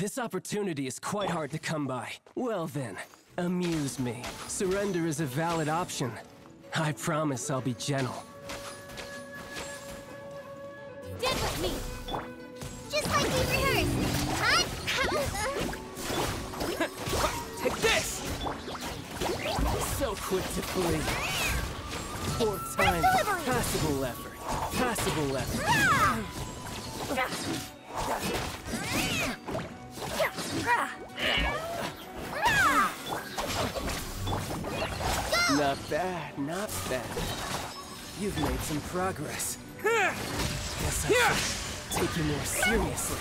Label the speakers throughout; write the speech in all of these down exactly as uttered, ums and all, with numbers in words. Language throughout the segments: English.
Speaker 1: This opportunity is quite hard to come by. Well then, amuse me. Surrender is a valid option. I promise I'll be gentle.
Speaker 2: Stand with me! Just like we rehearsed! Hot!
Speaker 1: Take this! So quick to flee. Fourth time, passable effort. Passable effort. Not bad, not bad. You've made some progress. Guess I should take you more seriously.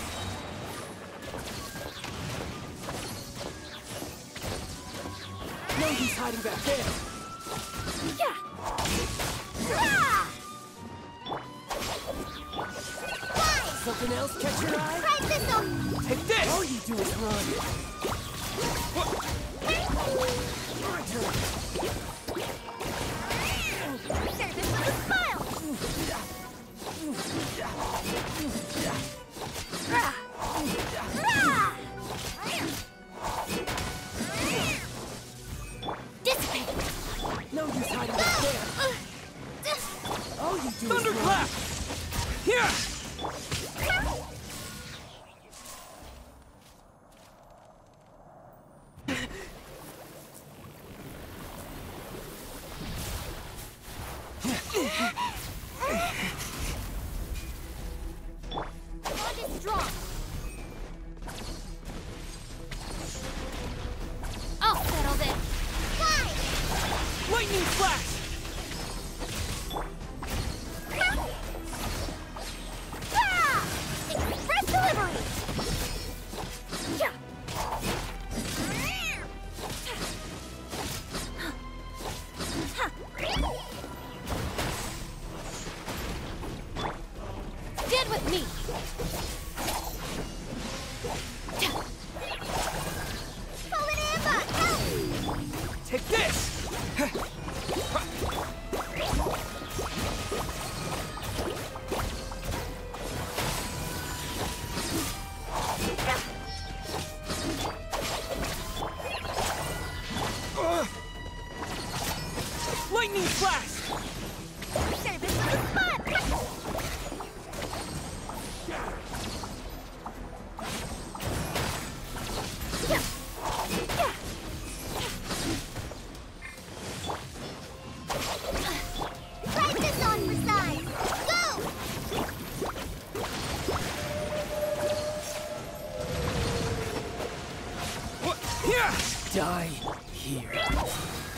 Speaker 1: No use hiding back there. Something else catch your eye?
Speaker 2: Try this on!
Speaker 1: Take this! All you do is run. Your turn.
Speaker 2: Service with a smile! Dissipate!
Speaker 1: No use hiding back there. All you do
Speaker 3: Thunderclap!
Speaker 1: is
Speaker 3: Here!
Speaker 2: Bond is strong! I'll settle this! Fly!
Speaker 3: Lightning flash!
Speaker 2: Express delivery! Stand with me! Fallen Amber! Help!
Speaker 3: Take this! Lightning flash!
Speaker 2: Service with a spot! Try this on for size! Go!
Speaker 3: What? Here!
Speaker 1: Die here.